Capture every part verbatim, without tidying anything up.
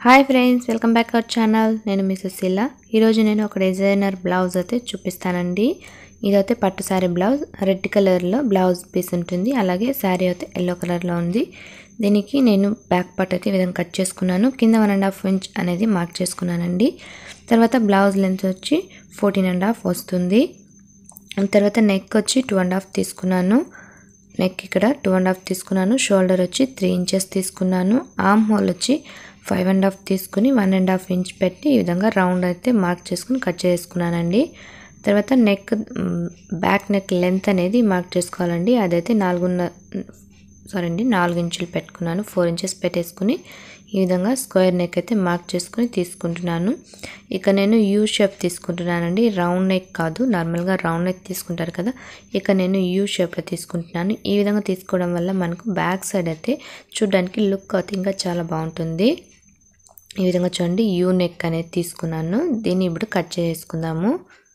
Hi friends, welcome back our channel. నేను మీ సుశీల. ఈరోజు నేను ఒక డిజైనర్ బ్లౌజ్ అయితే చూపిస్తానండి. ఇదైతే పట్టు శారీ బ్లౌజ్, రెడ్ కలర్లో బ్లౌజ్ పీస్ ఉంటుంది. అలాగే శారీ అయితే ఎల్లో కలర్లో ఉంది. దీనికి నేను బ్యాక్ పార్ట్ అయితే ఈ విధంగా కట్ చేసుకున్నాను. కింద వన్ అండ్ హాఫ్ ఇంచ్ అనేది మార్క్ చేసుకున్నానండి. తర్వాత బ్లౌజ్ లెంత్ వచ్చి ఫోర్టీన్ అండ్ హాఫ్ వస్తుంది. తర్వాత నెక్ వచ్చి టూ అండ్ హాఫ్ తీసుకున్నాను. నెక్ ఇక్కడ టూ అండ్ హాఫ్ తీసుకున్నాను. షోల్డర్ వచ్చి త్రీ ఇంచెస్ తీసుకున్నాను. ఆర్మ్ హోల్ వచ్చి ఫైవ్ అండ్ హాఫ్ తీసుకుని వన్ అండ్ హాఫ్ ఇంచ్ పెట్టి ఈ విధంగా రౌండ్ అయితే మార్క్ చేసుకుని కట్ చేసుకున్నానండి. తర్వాత నెక్ బ్యాక్ నెక్ లెంత్ అనేది మార్క్ చేసుకోవాలండి. అదైతే నాలుగున్నర సారీ అండి నాలుగు ఇంచులు పెట్టుకున్నాను. ఫోర్ ఇంచెస్ పెట్టేసుకుని ఈ విధంగా స్క్వేర్ నెక్ అయితే మార్క్ చేసుకుని తీసుకుంటున్నాను. ఇక నేను యూ షేప్ తీసుకుంటున్నానండి. రౌండ్ నెక్ కాదు, నార్మల్గా రౌండ్ నెక్ తీసుకుంటారు కదా, ఇక నేను యూ షేప్లో తీసుకుంటున్నాను. ఈ విధంగా తీసుకోవడం వల్ల మనకు బ్యాక్ సైడ్ అయితే చూడడానికి లుక్ అయితే ఇంకా చాలా బాగుంటుంది. ఈ విధంగా చూడండి, యూ నెక్ అనేది తీసుకున్నాను. దీన్ని ఇప్పుడు కట్ చేసుకుందాము.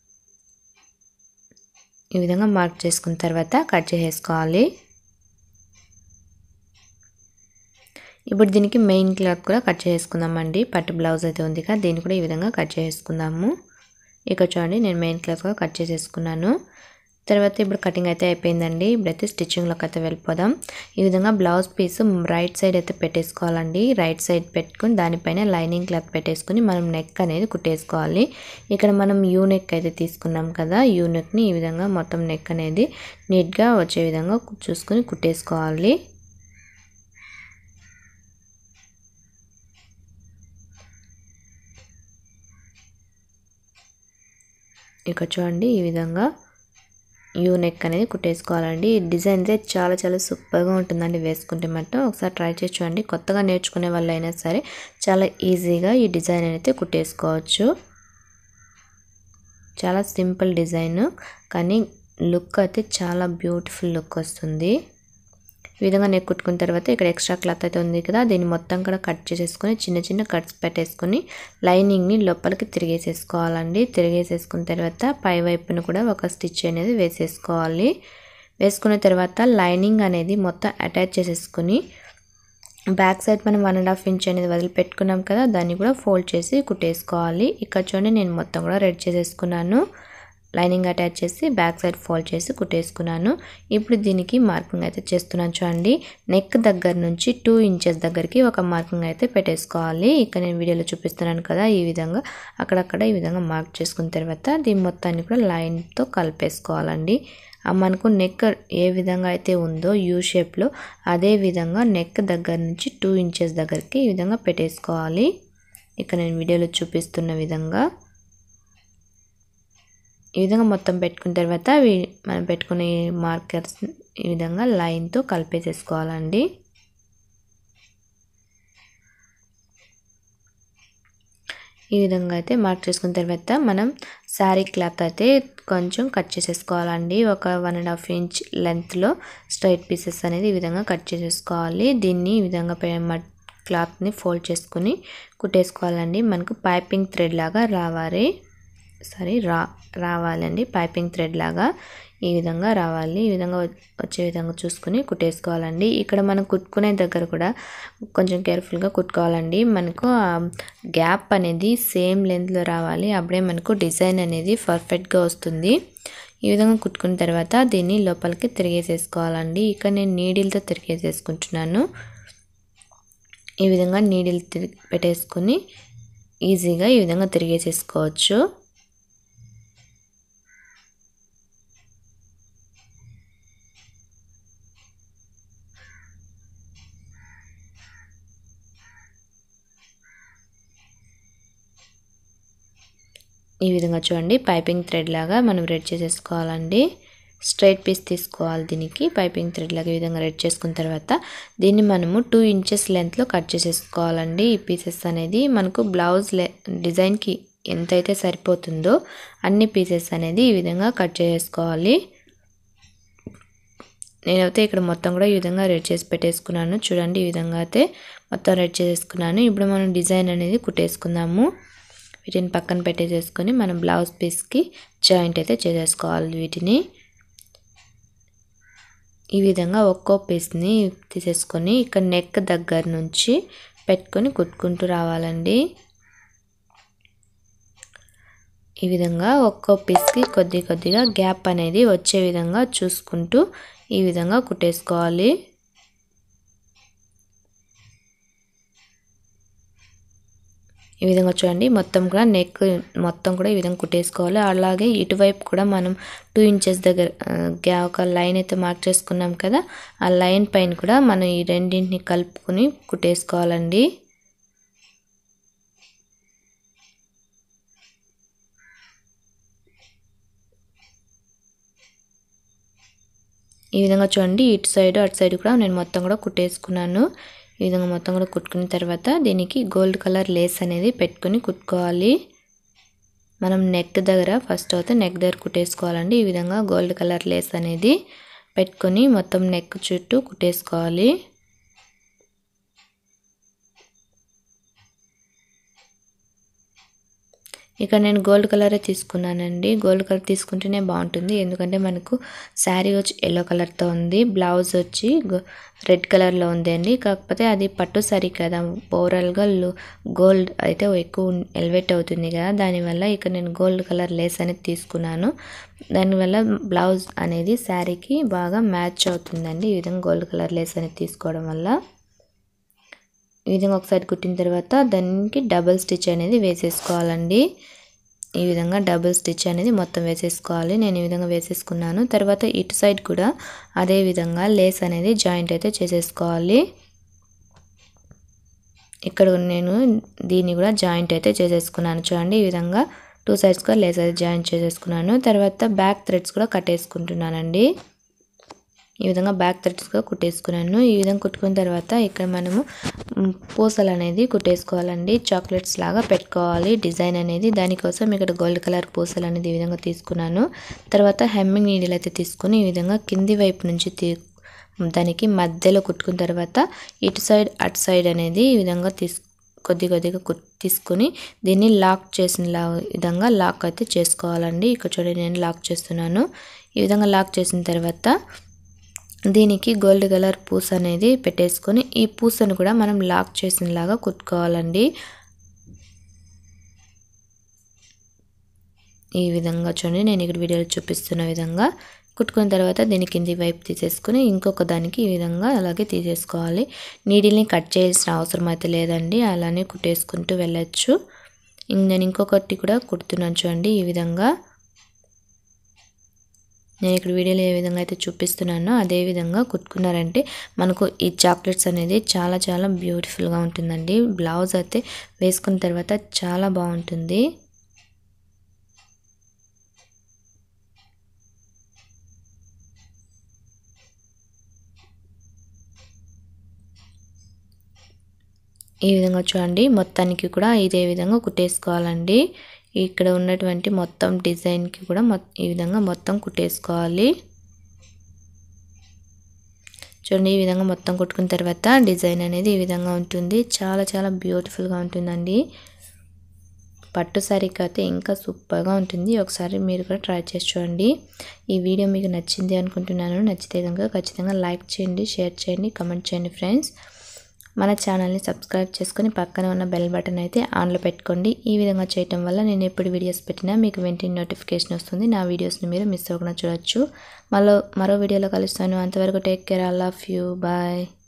ఈ విధంగా మార్క్ చేసుకున్న తర్వాత కట్ చేసుకోవాలి. ఇప్పుడు దీనికి మెయిన్ క్లాత్ కూడా కట్ చేసుకుందామండి. పట్టు బ్లౌజ్ అయితే ఉంది కదా, దీన్ని కూడా ఈ విధంగా కట్ చేసుకుందాము. ఇక్కడ చూడండి, నేను మెయిన్ క్లాత్ కూడా కట్ చేసేసుకున్నాను. తర్వాత ఇప్పుడు కటింగ్ అయితే అయిపోయిందండి. ఇప్పుడైతే స్టిచ్చింగ్లోకి అయితే వెళ్ళిపోదాం. ఈ విధంగా బ్లౌజ్ పీస్ రైట్ సైడ్ అయితే పెట్టేసుకోవాలండి. రైట్ సైడ్ పెట్టుకుని దానిపైన లైనింగ్ క్లాత్ పెట్టేసుకుని మనం నెక్ అనేది కుట్టేసుకోవాలి. ఇక్కడ మనం యూ నెక్ అయితే తీసుకున్నాం కదా, యూ నెక్ని ఈ విధంగా మొత్తం నెక్ అనేది నీట్గా వచ్చే విధంగా చూసుకుని కుట్టేసుకోవాలి. ఇక్కడ చూడండి, ఈ విధంగా యూ నెక్ అనేది కుట్టేసుకోవాలండి. ఈ డిజైన్ అయితే చాలా చాలా సూపర్గా ఉంటుందండి వేసుకుంటే మాత్రం. ఒకసారి ట్రై చేసి చూడండి. కొత్తగా నేర్చుకునే వాళ్ళు అయినా సరే చాలా ఈజీగా ఈ డిజైన్ అయితే కుట్టేసుకోవచ్చు. చాలా సింపుల్ డిజైన్, కానీ లుక్ అయితే చాలా బ్యూటిఫుల్ లుక్ వస్తుంది. ఈ విధంగా నెక్ కుట్టుకున్న తర్వాత ఇక్కడ ఎక్స్ట్రా క్లాత్ అయితే ఉంది కదా, దీన్ని మొత్తం కూడా కట్ చేసేసుకొని చిన్న చిన్న కట్స్ పెట్టేసుకొని లైనింగ్ని లోపలికి తిరిగేసేసుకోవాలండి. తిరిగేసేసుకున్న తర్వాత పై వైపున కూడా ఒక స్టిచ్ అనేది వేసేసుకోవాలి. వేసుకున్న తర్వాత లైనింగ్ అనేది మొత్తం అటాచ్ చేసేసుకొని బ్యాక్ సైడ్ మనం వన్ అండ్ హాఫ్ ఇంచ్ అనేది వదిలిపెట్టుకున్నాం కదా, దాన్ని కూడా ఫోల్డ్ చేసి కుట్టేసుకోవాలి. ఇక్కడ చూడండి, నేను మొత్తం కూడా రెడీ చేసేసుకున్నాను. లైనింగ్ అటాచ్ చేసి బ్యాక్ సైడ్ ఫోల్డ్ చేసి కుట్టేసుకున్నాను. ఇప్పుడు దీనికి మార్కింగ్ అయితే చేస్తున్నాను. చూడండి, నెక్ దగ్గర నుంచి టూ ఇంచెస్ దగ్గరికి ఒక మార్కింగ్ అయితే పెట్టేసుకోవాలి. ఇక్కడ నేను వీడియోలో చూపిస్తున్నాను కదా, ఈ విధంగా అక్కడక్కడ ఈ విధంగా మార్క్ చేసుకున్న తర్వాత దీని మొత్తాన్ని కూడా లైన్తో కలిపేసుకోవాలండి. మనకు నెక్ ఏ విధంగా అయితే ఉందో యూ షేప్లో, అదే విధంగా నెక్ దగ్గర నుంచి టూ ఇంచెస్ దగ్గరికి ఈ విధంగా పెట్టేసుకోవాలి. ఇక్కడ నేను వీడియోలో చూపిస్తున్న విధంగా ఈ విధంగా మొత్తం పెట్టుకున్న తర్వాత మనం పెట్టుకునే మార్కర్స్ ఈ విధంగా లైన్తో కలిపేసేసుకోవాలండి. ఈ విధంగా అయితే మార్క్ చేసుకున్న తర్వాత మనం శారీ క్లాత్ అయితే కొంచెం కట్ చేసేసుకోవాలండి. ఒక వన్ అండ్ హాఫ్ ఇంచ్ లెంత్లో స్ట్రైట్ పీసెస్ అనేది ఈ విధంగా కట్ చేసేసుకోవాలి. దీన్ని ఈ విధంగా క్లాత్ని ఫోల్డ్ చేసుకుని కుట్టేసుకోవాలండి. మనకు పైపింగ్ థ్రెడ్ లాగా రావాలి సరే రా రావాలండి పైపింగ్ థ్రెడ్ లాగా ఈ విధంగా రావాలి. ఈ విధంగా వచ్చే విధంగా చూసుకుని కుట్టేసుకోవాలండి. ఇక్కడ మనం కుట్టుకునే దగ్గర కూడా కొంచెం కేర్ఫుల్గా కుట్టుకోవాలండి. మనకు గ్యాప్ అనేది సేమ్ లెంత్లో రావాలి, అప్పుడే మనకు డిజైన్ అనేది పర్ఫెక్ట్గా వస్తుంది. ఈ విధంగా కుట్టుకున్న తర్వాత దీన్ని లోపలికి తిరిగేసేసుకోవాలండి. ఇక్కడ నేను నీడిల్తో తిరిగేసేసుకుంటున్నాను. ఈ విధంగా నీడిల్ తిరిగి పెట్టేసుకుని ఈజీగా ఈ విధంగా తిరిగేసేసుకోవచ్చు. ఈ విధంగా చూడండి, పైపింగ్ థ్రెడ్ లాగా మనం రెడీ చేసేసుకోవాలండి. స్ట్రైట్ పీస్ తీసుకోవాలి. దీనికి పైపింగ్ థ్రెడ్ లాగా ఈ విధంగా రెడీ చేసుకున్న తర్వాత దీన్ని మనము టూ ఇంచెస్ లెంత్లో కట్ చేసేసుకోవాలండి. ఈ పీసెస్ అనేది మనకు బ్లౌజ్ లె డిజైన్కి ఎంతైతే సరిపోతుందో అన్ని పీసెస్ అనేది ఈ విధంగా కట్ చేసుకోవాలి. నేనైతే ఇక్కడ మొత్తం కూడా ఈ విధంగా రెడీ చేసి పెట్టేసుకున్నాను. చూడండి, ఈ విధంగా అయితే మొత్తం రెడీ చేసేసుకున్నాను. ఇప్పుడు మనం డిజైన్ అనేది కుట్టేసుకుందాము. వీటిని పక్కన పెట్టేసేసుకొని మనం బ్లౌజ్ పీస్కి జాయింట్ అయితే చేసేసుకోవాలి. వీటిని ఈ విధంగా ఒక్కో పీస్ని తీసేసుకొని ఇక్కడ నెక్ దగ్గర నుంచి పెట్టుకొని కుట్టుకుంటూ రావాలండి. ఈ విధంగా ఒక్కో పీస్కి కొద్ది కొద్దిగా గ్యాప్ అనేది వచ్చే విధంగా చూసుకుంటూ ఈ విధంగా కుట్టేసుకోవాలి. ఈ విధంగా చూడండి మొత్తం కూడా నెక్ మొత్తం కూడా ఈ విధంగా కుట్టేసుకోవాలి. అలాగే ఇటువైపు కూడా మనం టూ ఇంచెస్ దగ్గర ఒక లైన్ అయితే మార్క్ చేసుకున్నాం కదా, ఆ లైన్ పైన కూడా మనం ఈ రెండింటిని కలుపుకొని కుట్టేసుకోవాలండి. ఈ విధంగా చూడండి ఇటు సైడ్ అటు సైడ్ కూడా నేను మొత్తం కూడా కుట్టేసుకున్నాను. ఈ విధంగా మొత్తం కూడా కుట్టుకున్న తర్వాత దీనికి గోల్డ్ కలర్ లేస్ అనేది పెట్టుకొని కుట్టుకోవాలి. మనం నెక్ దగ్గర ఫస్ట్ అయితే నెక్ దగ్గర కుట్టేసుకోవాలండి. ఈ విధంగా గోల్డ్ కలర్ లేస్ అనేది పెట్టుకొని మొత్తం నెక్ చుట్టూ కుట్టేసుకోవాలి. ఇక్కడ నేను గోల్డ్ కలరే తీసుకున్నానండి. గోల్డ్ కలర్ తీసుకుంటేనే బాగుంటుంది, ఎందుకంటే మనకు శారీ వచ్చి ఎల్లో కలర్తో ఉంది, బ్లౌజ్ వచ్చి రెడ్ కలర్లో ఉంది అండి. కాకపోతే అది పట్టు శారీ కదా, ఓవరాల్గా గోల్డ్ అయితే ఎక్కువ ఎలివేట్ అవుతుంది కదా, దానివల్ల ఇక్కడ నేను గోల్డ్ కలర్ లేస్ అనేది తీసుకున్నాను. దానివల్ల బ్లౌజ్ అనేది శారీకి బాగా మ్యాచ్ అవుతుందండి. ఈ విధంగా గోల్డ్ కలర్ లేస్ అనేది తీసుకోవడం వల్ల ఈ విధంగా ఒకసారి కుట్టిన తర్వాత దానికి డబుల్ స్టిచ్ అనేది వేసేసుకోవాలండి. ఈ విధంగా డబుల్ స్టిచ్ అనేది మొత్తం వేసేసుకోవాలి. నేను ఈ విధంగా వేసేసుకున్నాను. తర్వాత ఇటు సైడ్ కూడా అదే విధంగా లేస్ అనేది జాయింట్ అయితే చేసేసుకోవాలి. ఇక్కడ నేను దీన్ని కూడా జాయింట్ అయితే చేసేసుకున్నాను. చూడండి ఈ విధంగా టూ సైడ్స్ కూడా లేస్ అయితే జాయింట్ చేసేసుకున్నాను. తర్వాత బ్యాక్ థ్రెడ్స్ కూడా కట్టేసుకుంటున్నానండి. ఈ విధంగా బ్యాక్ థ్రెడ్స్ కూడా కుట్టేసుకున్నాను. ఈ విధంగా కుట్టుకున్న తర్వాత ఇక్కడ మనము పూసలు అనేది కుట్టేసుకోవాలండి. చాక్లెట్స్ లాగా పెట్టుకోవాలి డిజైన్ అనేది. దానికోసం ఇక్కడ గోల్డ్ కలర్ పూసలు అనేది ఈ విధంగా తీసుకున్నాను. తర్వాత హెమ్మింగ్ నీడిల్ అయితే తీసుకుని ఈ విధంగా కింది వైపు నుంచి తీ దానికి మధ్యలో కుట్టుకున్న తర్వాత ఇటు సైడ్ అటు సైడ్ అనేది ఈ విధంగా తీసు కొద్ది కొద్దిగా తీసుకుని దీన్ని లాక్ చేసిన విధంగా లాక్ అయితే చేసుకోవాలండి. ఇక్కడ చూడండి నేను లాక్ చేస్తున్నాను. ఈ విధంగా లాక్ చేసిన తర్వాత దీనికి గోల్డ్ కలర్ పూస అనేది పెట్టేసుకొని ఈ పూసను కూడా మనం లాక్ చేసినలాగా కుట్టుకోవాలండి. ఈ విధంగా చూడండి నేను ఇక్కడ వీడియోలో చూపిస్తున్న విధంగా కుట్టుకున్న తర్వాత దీని కింది వైపు తీసేసుకుని ఇంకొక దానికి ఈ విధంగా అలాగే తీసేసుకోవాలి. నీడిల్ని కట్ చేయాల్సిన అవసరం అయితే లేదండి, అలానే కుట్టేసుకుంటూ వెళ్ళచ్చు. నేను ఇంకొకటి కూడా కుడుతున్నాను చూడండి. ఈ విధంగా నేను ఇక్కడ వీడియోలో ఏ విధంగా అయితే చూపిస్తున్నానో అదే విధంగా కుట్టుకున్నారంటే మనకు ఈ చాక్లెట్స్ అనేది చాలా చాలా బ్యూటిఫుల్గా ఉంటుందండి. బ్లౌజ్ అయితే వేసుకున్న తర్వాత చాలా బాగుంటుంది. ఈ విధంగా చూడండి మొత్తానికి కూడా ఇదే విధంగా కుట్టేసుకోవాలండి. ఇక్కడ ఉన్నటువంటి మొత్తం డిజైన్కి కూడా ఈ విధంగా మొత్తం కుట్టేసుకోవాలి. చూడండి ఈ విధంగా మొత్తం కుట్టుకున్న తర్వాత డిజైన్ అనేది ఈ విధంగా ఉంటుంది. చాలా చాలా బ్యూటిఫుల్గా ఉంటుందండి. పట్టు శారీకి అయితే ఇంకా సూపర్గా ఉంటుంది. ఒకసారి మీరు కూడా ట్రై చేసి చూడండి. ఈ వీడియో మీకు నచ్చింది అనుకుంటున్నాను. నచ్చితే కనుక ఖచ్చితంగా లైక్ చేయండి, షేర్ చేయండి, కమెంట్ చేయండి ఫ్రెండ్స్. మన ఛానల్ని సబ్స్క్రైబ్ చేసుకొని పక్కన ఉన్న బెల్ బటన్ అయితే ఆన్లో పెట్టుకోండి. ఈ విధంగా చేయటం వల్ల నేను ఎప్పుడు వీడియోస్ పెట్టినా మీకు వెంటనే నోటిఫికేషన్ వస్తుంది. నా వీడియోస్ని మీరు మిస్ అవ్వకుండా చూడొచ్చు. మరో మరో వీడియోలో కలుస్తాను. అంతవరకు take care. I love you. Bye.